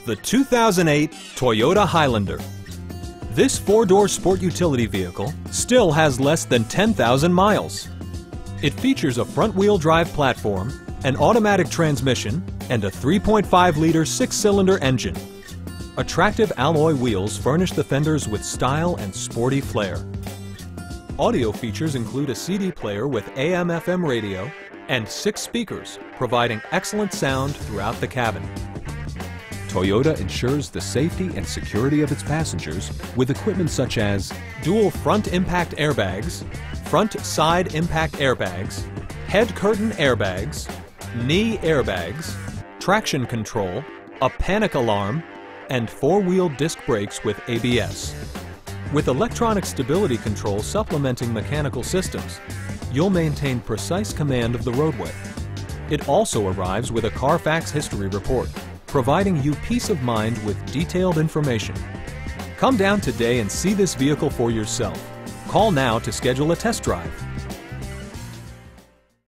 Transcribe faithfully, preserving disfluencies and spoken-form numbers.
the two thousand eight Toyota Highlander. This four-door sport utility vehicle still has less than ten thousand miles. It features a front-wheel drive platform, an automatic transmission, and a three point five liter six-cylinder engine. Attractive alloy wheels furnish the fenders with style and sporty flair. Audio features include a C D player with A M F M radio and six speakers, providing excellent sound throughout the cabin. Toyota ensures the safety and security of its passengers with equipment such as dual front impact airbags, front side impact airbags, head curtain airbags, knee airbags, traction control, a panic alarm, and four-wheel disc brakes with A B S. With electronic stability control supplementing mechanical systems, you'll maintain precise command of the roadway. It also arrives with a Carfax history report, providing you peace of mind with detailed information. Come down today and see this vehicle for yourself. Call now to schedule a test drive.